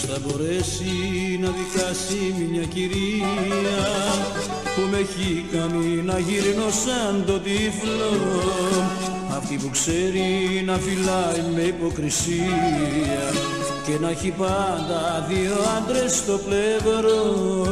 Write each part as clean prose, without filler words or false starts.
θα μπορέσει να δικάσει μια κυρία που με έχει κάνει να γυρνώ σαν το τύφλο, αυτή που ξέρει να φυλάει με υποκρισία και να έχει πάντα δύο άντρες στο πλευρό.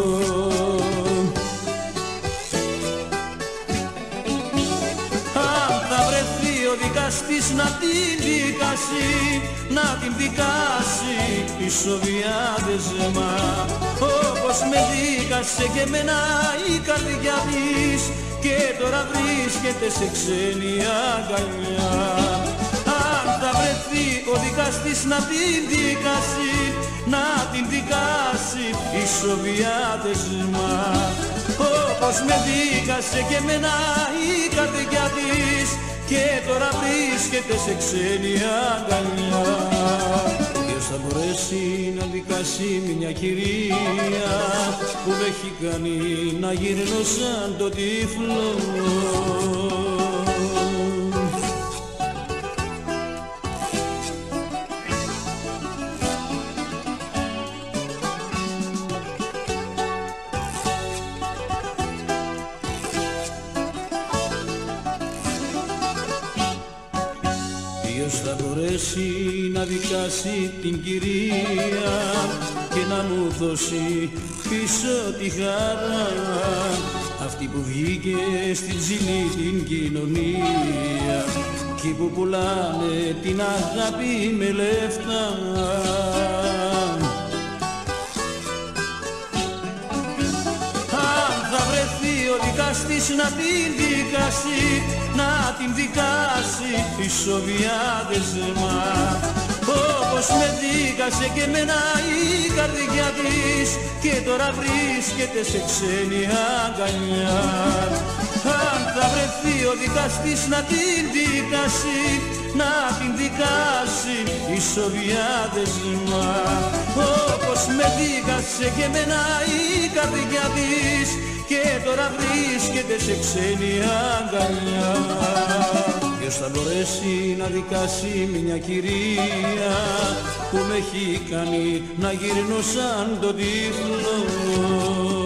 Αν θα βρεθεί ο δικαστής να την δικάσει, να την δικάσει πίσω διάδεσμα, όπως με δίκασε και εμένα η καρδιά της και τώρα βρίσκεται σε ξένη αγκαλιά. Αν θα βρεθεί ο δικαστής να την δικάσει, να την δικάσει πίσω διάδεσμα, όπως με δίκασε και εμένα η καρδιά της και τώρα βρίσκεται σε ξένη αγκαλιά. Ποιος θα μπορέσει να δικάσει μια κυρία που με έχει κάνει να γυρνώ σαν το τύφλο. Ποιος θα μπορέσει να δικάσει την κυρία και να μου δώσει πίσω τη χαρά, αυτή που βγήκε στην ψηλή την κοινωνία, εκεί που πουλάνε την αγάπη με λεφτά. Αν θα βρεθεί ο δικαστής να την δικάσει, να την δικάσει πίσω διάδεσμα, όπως με δίκασε και εμένα η καρδιά της και τώρα βρίσκεται σε ξένη αγκαλιά. Αν θα βρεθεί ο δικαστής να την δικάσει, να την δικάσει πίσω διάδεσμα, όπως με δίκασε και εμένα η καρδιά της και τώρα βρίσκεται σε ξένη αγκαλιά. Ποιος θα μπορέσει να δικάσει μια κυρία που με έχει κάνει να γυρνώ σαν το τύφλο.